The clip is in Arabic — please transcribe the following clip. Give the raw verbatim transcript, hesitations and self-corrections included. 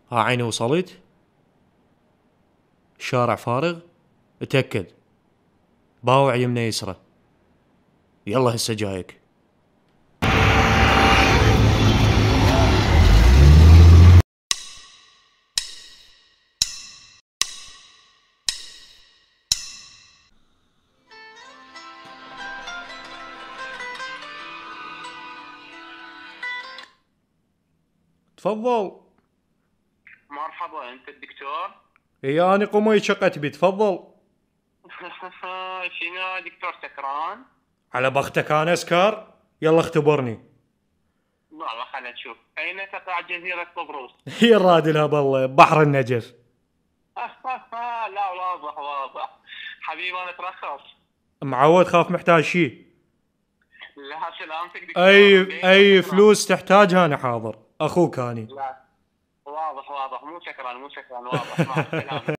ها عيني وصلت. الشارع فارغ. اتأكد. باوع يمنى يسرى. يلا هسه جايك. تفضل. مرحبا، انت الدكتور؟ اي انا قمي شقت بي. تفضل. شنو دكتور سكران؟ على بختك انا اسكر. يلا اختبرني. والله خلينا نشوف. اين تقع جزيرة قبرص؟ هي الرادلها بالله بحر النجف. لا واضح واضح. حبيبي انا اترخص. معود خاف محتاج شي. لا سلامتك دكتور. اي ليش اي شكراً؟ فلوس تحتاجها انا حاضر. اخوك اني. لا واضح واضح، مو شكرا مو شكرا، واضح. مع السلامة.